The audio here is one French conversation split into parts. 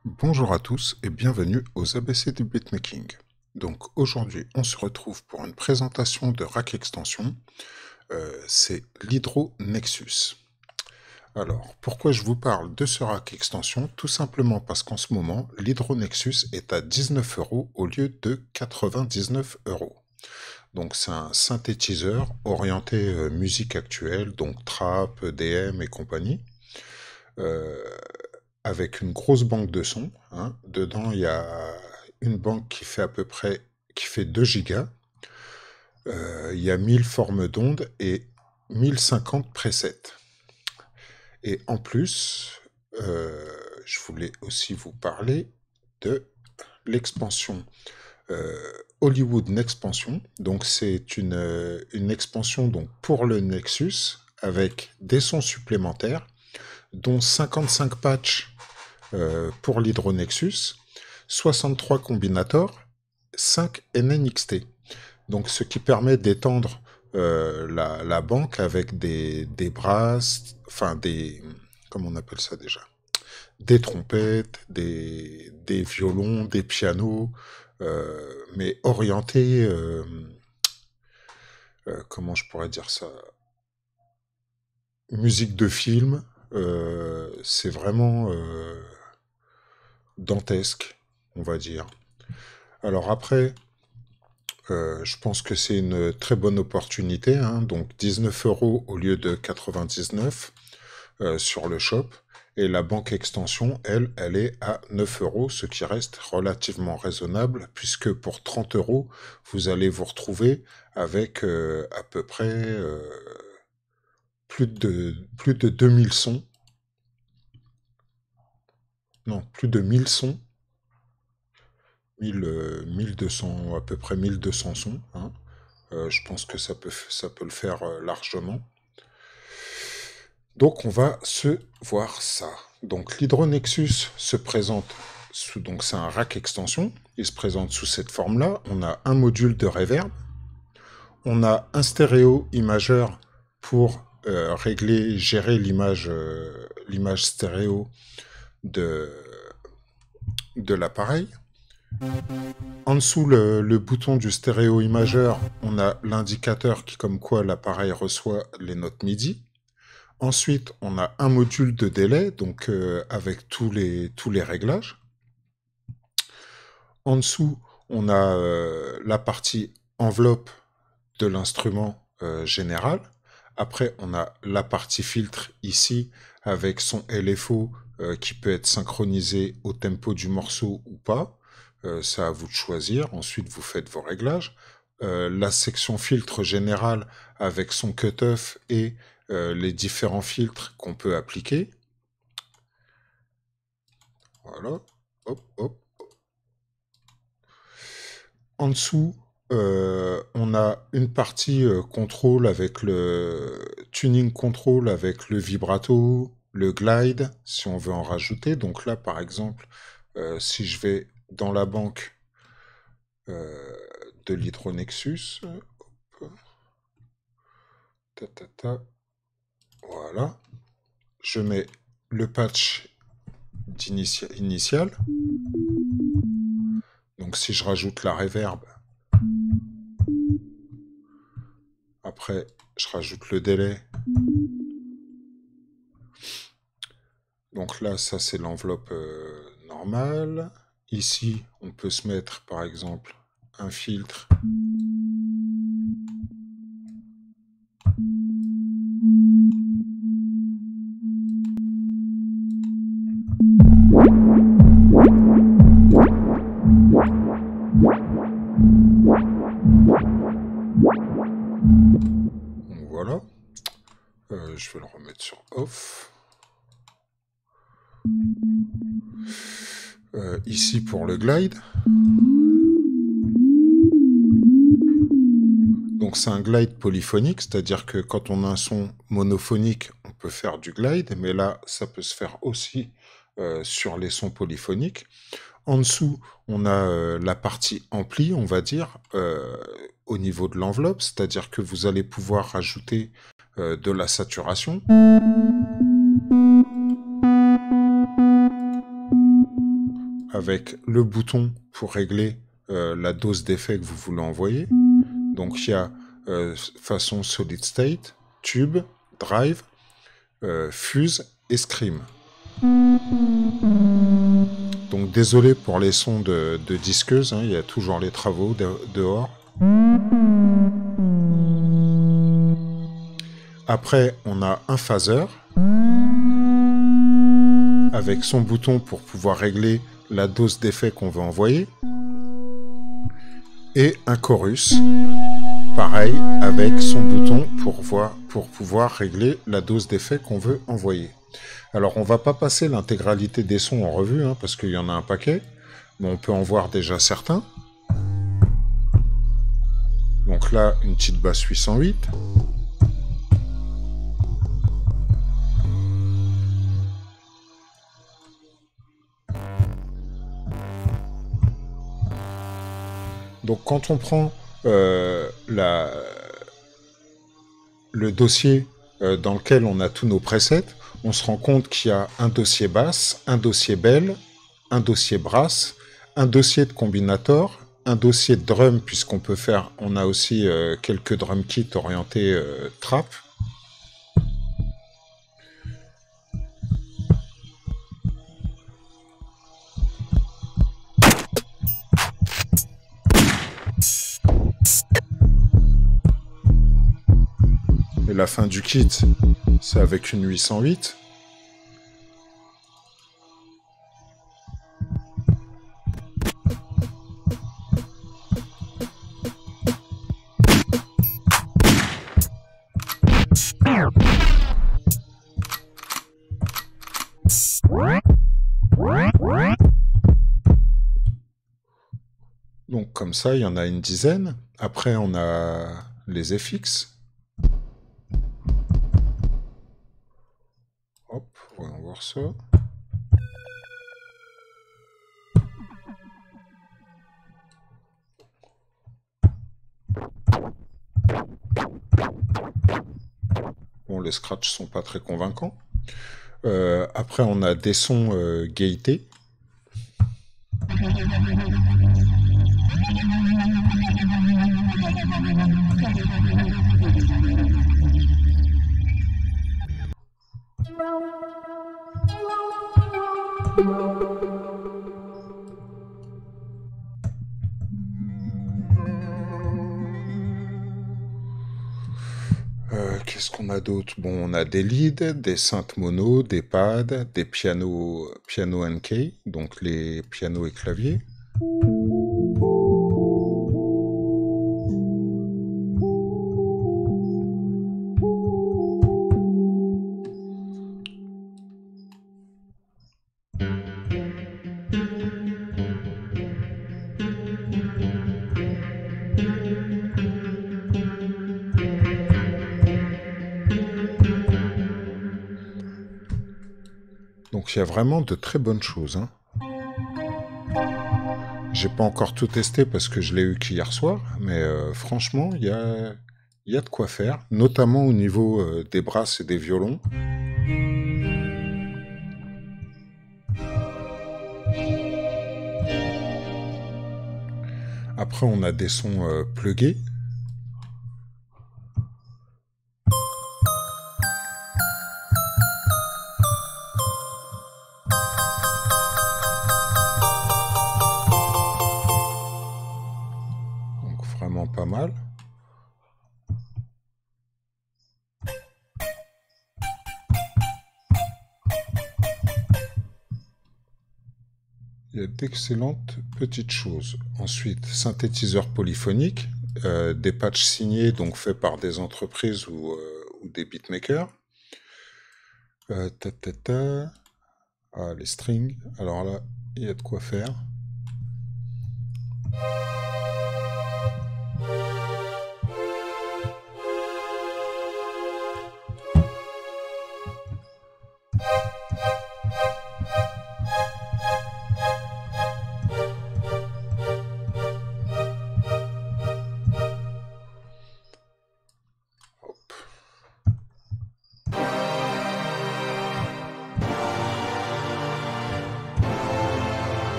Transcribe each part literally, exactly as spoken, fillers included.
Bonjour à tous et bienvenue aux A B C du beatmaking. Donc aujourd'hui on se retrouve pour une présentation de Rack Extension, euh, c'est l'Hydro Nexus. Alors pourquoi je vous parle de ce Rack Extension? Tout simplement parce qu'en ce moment l'Hydro Nexus est à dix-neuf euros au lieu de quatre-vingt-dix-neuf euros. Donc c'est un synthétiseur orienté euh, musique actuelle, donc trap, E D M et compagnie. Euh, avec une grosse banque de sons, hein. Dedans, il y a une banque qui fait à peu près qui fait deux gigas. Euh, il y a mille formes d'ondes et mille cinquante presets. Et en plus, euh, je voulais aussi vous parler de l'expansion euh, Hollywood Nexpansion. Donc c'est une, euh, une expansion donc, pour le Nexus avec des sons supplémentaires, dont cinquante-cinq patchs euh, pour l'Hydronexus, soixante-trois combinators, cinq N N X T. Donc ce qui permet d'étendre euh, la, la banque avec des, des brasses, enfin des... Comment on appelle ça déjà? Des trompettes, des, des violons, des pianos, euh, mais orientés... euh, euh, comment je pourrais dire ça? Musique de film, euh, c'est vraiment euh, dantesque, on va dire. Alors après, euh, je pense que c'est une très bonne opportunité, hein, donc dix-neuf euros au lieu de quatre-vingt-dix-neuf euh, sur le shop. Et la banque extension, elle, elle est à neuf euros, ce qui reste relativement raisonnable, puisque pour trente euros, vous allez vous retrouver avec euh, à peu près euh, plus de, plus de deux mille sons, non, plus de mille sons, mille, euh, mille deux cents, à peu près mille deux cents sons, hein. Euh, je pense que ça peut, ça peut le faire euh, largement. Donc on va se voir ça. Donc l'Hydronexus se présente sous, donc c'est un rack extension. Il se présente sous cette forme-là. On a un module de reverb. On a un stéréo imageur pour euh, régler, gérer l'image, euh, l'image stéréo de, de l'appareil. En dessous le, le bouton du stéréo imageur, on a l'indicateur qui comme quoi l'appareil reçoit les notes MIDI. Ensuite, on a un module de délai, donc euh, avec tous les, tous les réglages. En dessous, on a euh, la partie enveloppe de l'instrument euh, général. Après, on a la partie filtre ici, avec son L F O euh, qui peut être synchronisé au tempo du morceau ou pas. Euh, c'est à vous de choisir. Ensuite, vous faites vos réglages. Euh, la section filtre général avec son cutoff et euh, les différents filtres qu'on peut appliquer. Voilà. Hop, hop. En dessous, euh, on a une partie euh, contrôle avec le tuning control avec le vibrato, le glide, si on veut en rajouter. Donc là, par exemple, euh, si je vais dans la banque euh, de l'Hydronexus, hop, ta, ta, ta, voilà, je mets le patch initial. Donc si je rajoute la reverb, après je rajoute le délai. Donc là, ça c'est l'enveloppe euh, normale. Ici, on peut se mettre par exemple un filtre. Donc voilà. Euh, je vais le remettre sur off. Euh, ici pour le glide. Donc c'est un glide polyphonique, c'est-à-dire que quand on a un son monophonique, on peut faire du glide, mais là, ça peut se faire aussi euh, sur les sons polyphoniques. En dessous, on a euh, la partie ampli, on va dire, euh, au niveau de l'enveloppe, c'est-à-dire que vous allez pouvoir rajouter euh, de la saturation. avec le bouton pour régler euh, la dose d'effet que vous voulez envoyer. Donc il y a euh, façon solid state, tube, drive, euh, fuse et scream. Donc désolé pour les sons de, de disqueuse, hein, il y a toujours les travaux de, dehors. Après, on a un phaser avec son bouton pour pouvoir régler la dose d'effet qu'on veut envoyer. Et un chorus, pareil, avec son bouton pour, voir, pour pouvoir régler la dose d'effet qu'on veut envoyer. Alors, on va pas passer l'intégralité des sons en revue, hein, parce qu'il y en a un paquet, mais on peut en voir déjà certains. Donc là, une petite basse huit cent huit. Donc quand on prend euh, la, le dossier euh, dans lequel on a tous nos presets, on se rend compte qu'il y a un dossier basse, un dossier bell, un dossier brass, un dossier de combinator, un dossier de drum, puisqu'on peut faire, on a aussi euh, quelques drum kits orientés euh, trap. Et la fin du kit, c'est avec une huit cent huit. Donc comme ça, il y en a une dizaine. Après, on a les F X. Hop, voyons voir ça. Bon, les scratchs sont pas très convaincants. Euh, après, on a des sons euh, gaieté. Euh, Qu'est-ce qu'on a d'autre? Bon, on a des leads, des synths mono, des pads, des pianos piano N K, donc les pianos et claviers. Donc il y a vraiment de très bonnes choses, hein. J'ai pas encore tout testé parce que je l'ai eu qu'hier soir, mais euh, franchement, il y a, y a de quoi faire, notamment au niveau euh, des brasses et des violons. Après, on a des sons euh, pluggés. Donc vraiment pas mal. Il y a d'excellentes petites choses. Ensuite, synthétiseur polyphonique, euh, des patchs signés, donc faits par des entreprises ou, euh, ou des beatmakers. Euh, ta, ta, ta. Ah, les strings. Alors là, il y a de quoi faire.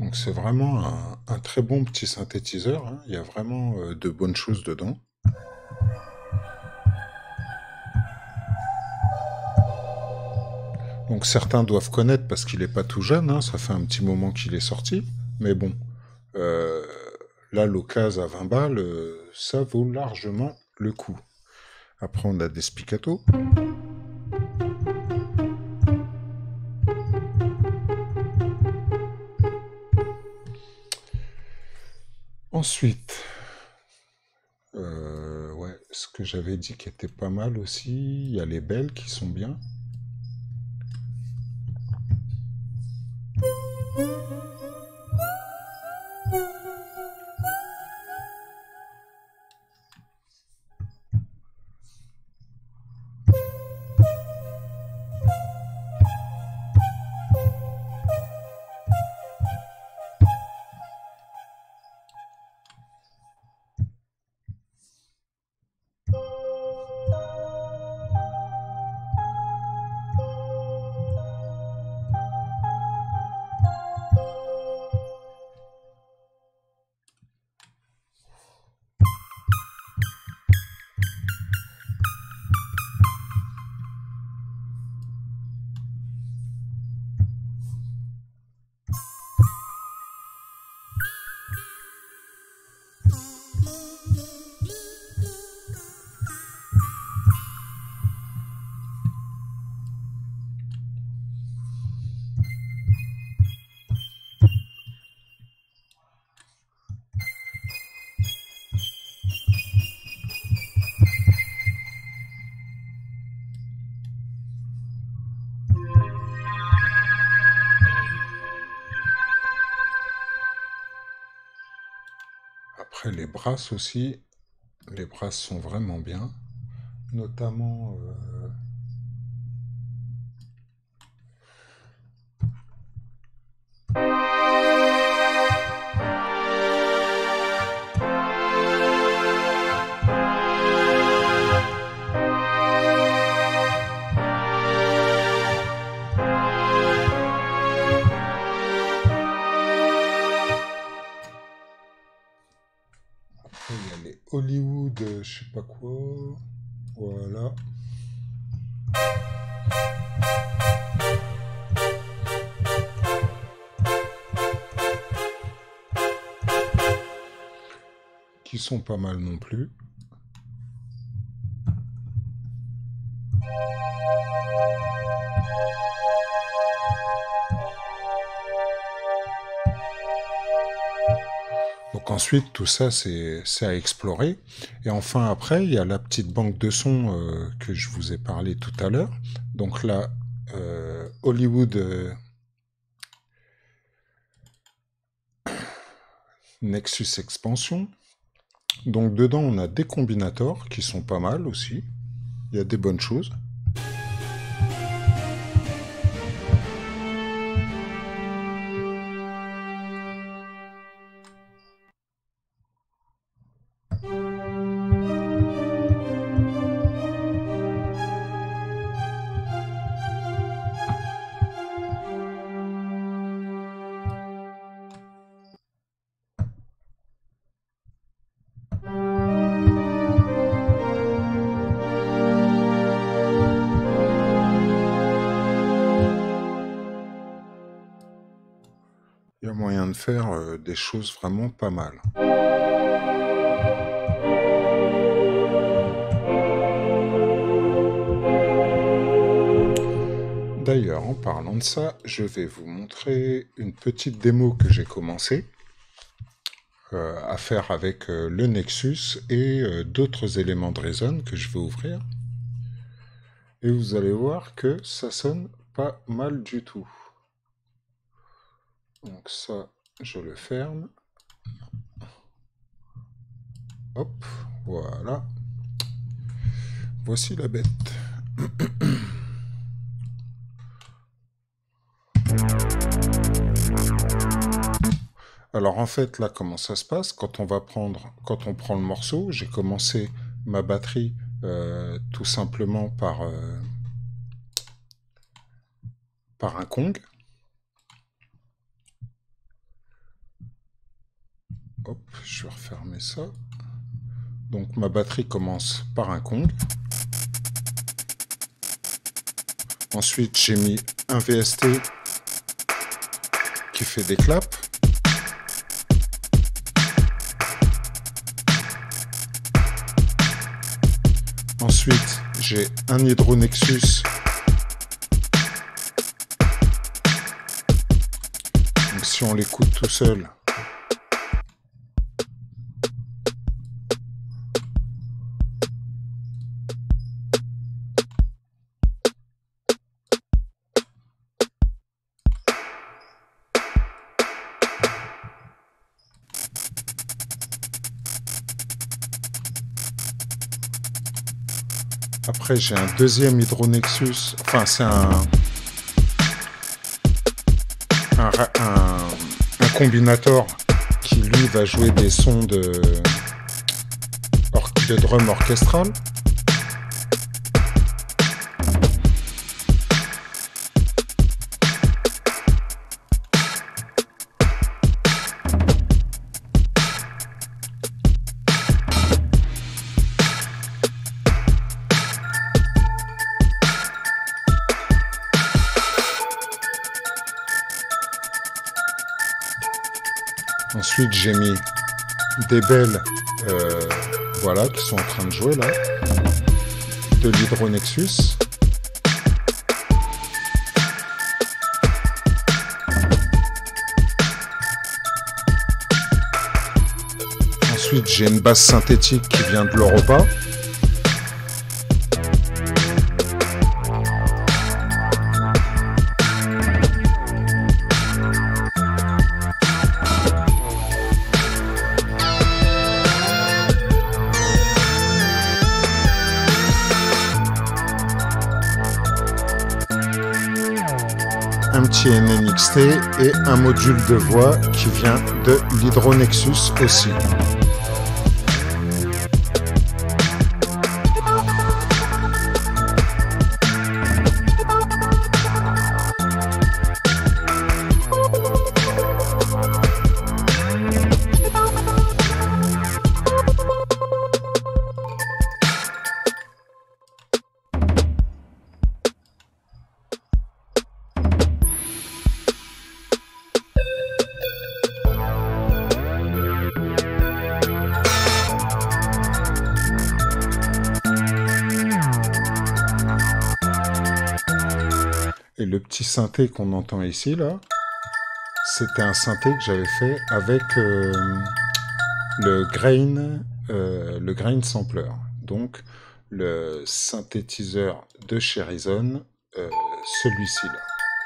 Donc c'est vraiment un, un très bon petit synthétiseur, hein. Il y a vraiment euh, de bonnes choses dedans. Donc certains doivent connaître parce qu'il n'est pas tout jeune, hein, ça fait un petit moment qu'il est sorti. Mais bon, euh, là l'occasion à vingt balles, euh, ça vaut largement le coup. Après on a des spiccato. Ensuite, euh, ouais, ce que j'avais dit qui était pas mal aussi, il y a les belles qui sont bien. Après les brasses aussi, les brasses sont vraiment bien, notamment euh, après il y a les Hollywood, euh, je sais pas quoi, voilà. Qui sont pas mal non plus. Donc ensuite, tout ça, c'est à explorer. Et enfin, après, il y a la petite banque de sons euh, que je vous ai parlé tout à l'heure. Donc là, euh, Hollywood euh, Nexus Expansion. Donc dedans, on a des combinators qui sont pas mal aussi. Il y a des bonnes choses. Il y a moyen de faire euh, des choses vraiment pas mal. D'ailleurs, en parlant de ça, je vais vous montrer une petite démo que j'ai commencé euh, à faire avec euh, le Nexus et euh, d'autres éléments de Reason que je vais ouvrir. Et vous allez voir que ça sonne pas mal du tout. Donc ça, je le ferme. Hop, voilà. Voici la bête. Alors en fait, là, comment ça se passe? Quand on va prendre, quand on prend le morceau, j'ai commencé ma batterie euh, tout simplement par, euh, par un Kong. hop, je vais refermer ça. Donc ma batterie commence par un Kong. Ensuite, j'ai mis un V S T qui fait des claps. Ensuite, j'ai un Hydronexus. Donc si on l'écoute tout seul, après j'ai un deuxième Hydronexus, enfin c'est un, un, un, un combinator qui lui va jouer des sons de, de drum orchestral. Ensuite, j'ai mis des belles, euh, voilà, qui sont en train de jouer là, de l'Hydronexus. Ensuite, j'ai une basse synthétique qui vient de l'Europa. Un petit N N X T et un module de voix qui vient de l'Hydronexus aussi. Et le petit synthé qu'on entend ici, là, c'était un synthé que j'avais fait avec euh, le grain, euh, le grain sampler. Donc, le synthétiseur de chez Reason, euh, celui-ci, là.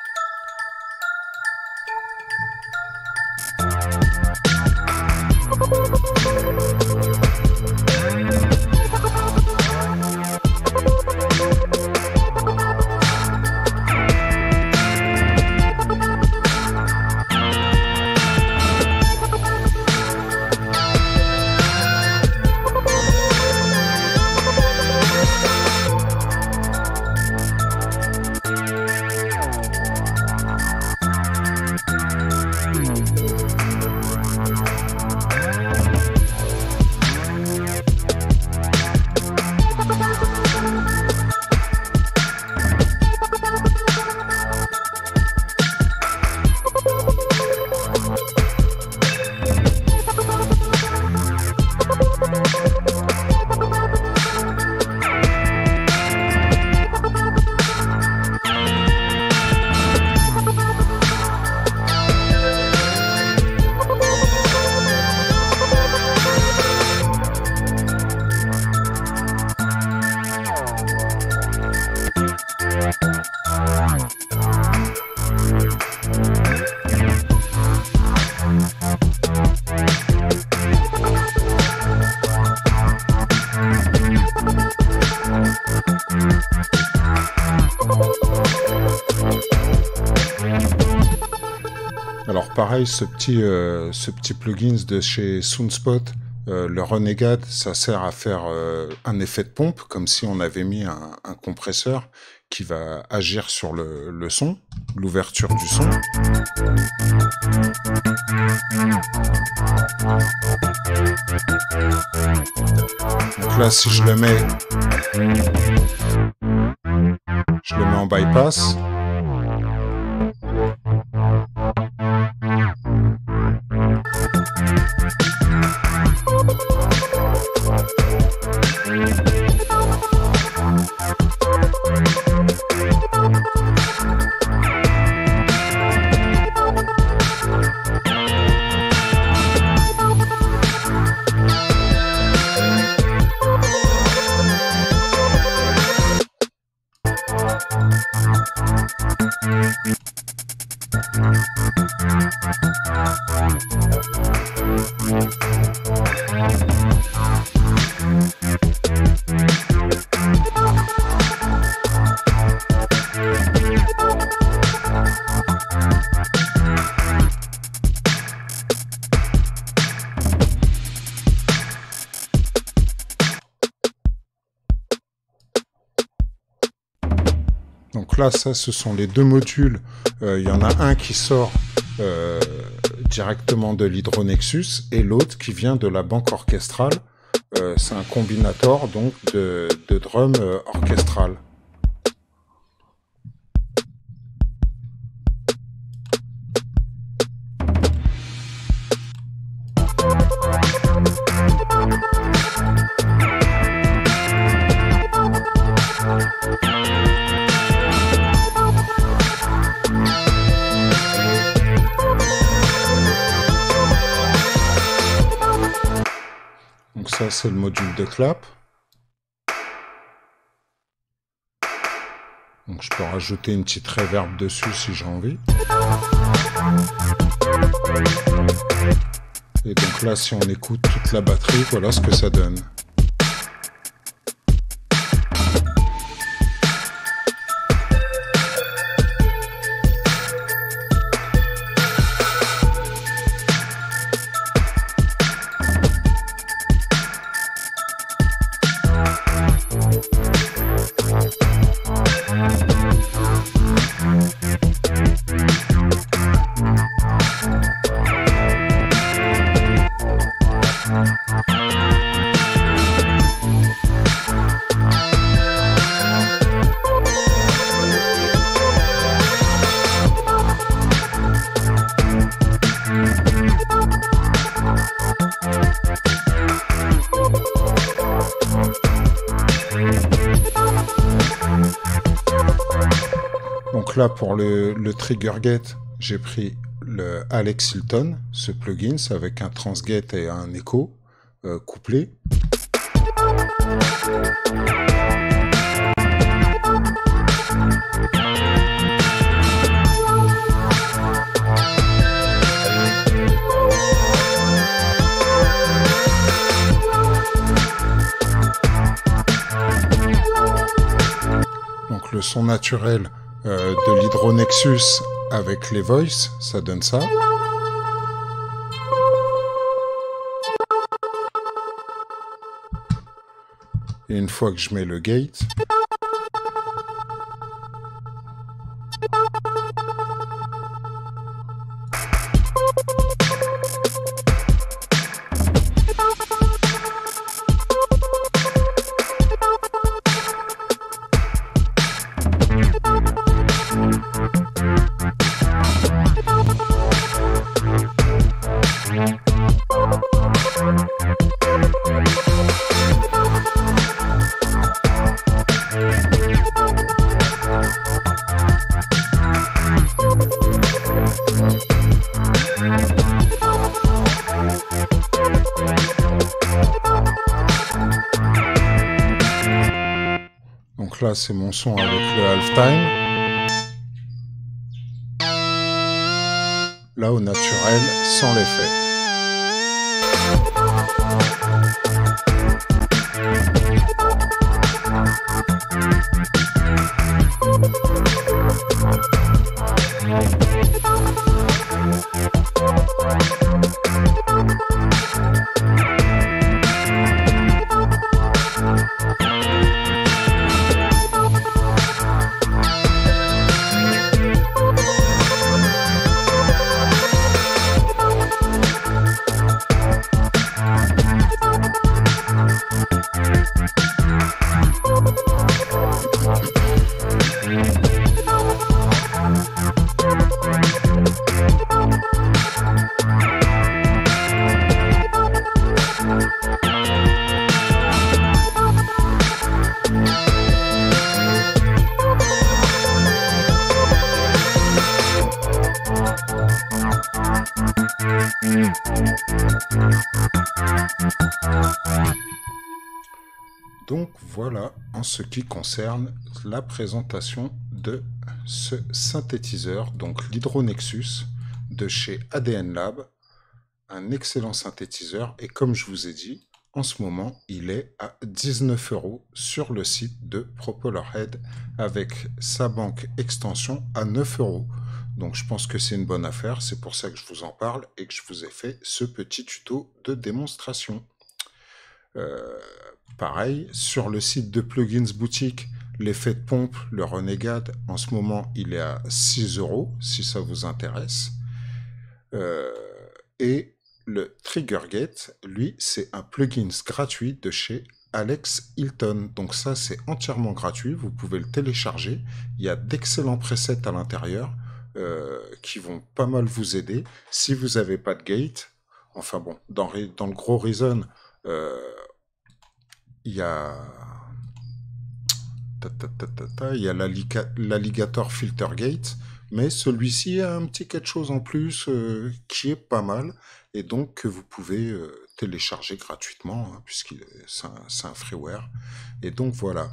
Alors pareil, ce petit, euh, ce petit plugin de chez Soundspot, euh, le Renegade, ça sert à faire euh, un effet de pompe, comme si on avait mis un, un compresseur qui va agir sur le, le son. l'ouverture du son. Donc là, si je le mets, je le mets en bypass. Donc là, ça, ce sont les deux modules. Euh, il y en a un qui sort euh, directement de l'Hydronexus et l'autre qui vient de la banque orchestrale. Euh, c'est un combinator donc de, de drum euh, orchestral. Donc ça, c'est le module de clap. Donc je peux rajouter une petite reverb dessus si j'ai envie. Et donc là, si on écoute toute la batterie, voilà ce que ça donne. Donc là, pour le, le trigger gate, j'ai pris le Alex Hilton, ce plugin, avec un transgate et un écho euh, couplé. Donc le son naturel Euh, de l'Hydronexus avec les voices, ça donne ça. Et une fois que je mets le gate, donc là c'est mon son avec le halftime. Là au naturel, sans l'effet. Donc voilà en ce qui concerne la présentation de ce synthétiseur, donc l'Hydronexus de chez A D N Lab, un excellent synthétiseur et comme je vous ai dit, en ce moment il est à dix-neuf euros sur le site de Propellerhead avec sa banque extension à neuf euros. Donc je pense que c'est une bonne affaire, c'est pour ça que je vous en parle et que je vous ai fait ce petit tuto de démonstration. Euh, pareil, sur le site de Plugins Boutique, l'effet de pompe, le Renegade, en ce moment, il est à six euros, si ça vous intéresse. Euh, et le Triggergate, lui, c'est un plugin gratuit de chez Alex Hilton. Donc ça, c'est entièrement gratuit, vous pouvez le télécharger. Il y a d'excellents presets à l'intérieur euh, qui vont pas mal vous aider. Si vous n'avez pas de gate, enfin bon, dans, dans le gros Reason, euh, il y a ta, ta, ta, ta, ta, il y a l'alligator filter gate, mais celui-ci a un petit quelque chose en plus euh, qui est pas mal et donc que vous pouvez euh, télécharger gratuitement hein, puisqu'il c'est un, un freeware et donc voilà.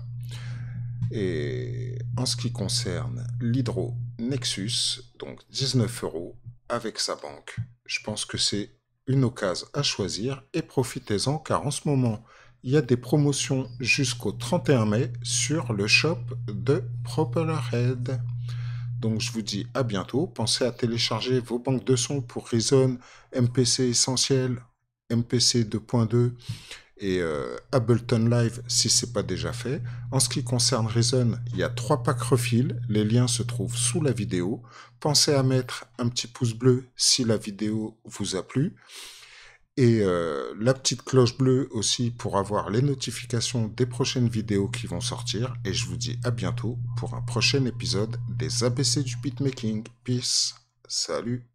Et en ce qui concerne l'Hydro Nexus, donc dix-neuf euros avec sa banque, je pense que c'est une occasion à choisir et profitez-en car en ce moment il y a des promotions jusqu'au trente et un mai sur le shop de Propellerhead. Donc je vous dis à bientôt, pensez à télécharger vos banques de sons pour Reason, M P C Essentiel, M P C deux point deux et euh, Ableton Live si ce n'est pas déjà fait. En ce qui concerne Reason, il y a trois packs refil, les liens se trouvent sous la vidéo. Pensez à mettre un petit pouce bleu si la vidéo vous a plu. Et euh, la petite cloche bleue aussi pour avoir les notifications des prochaines vidéos qui vont sortir. Et je vous dis à bientôt pour un prochain épisode des A B C du beatmaking. Peace. Salut.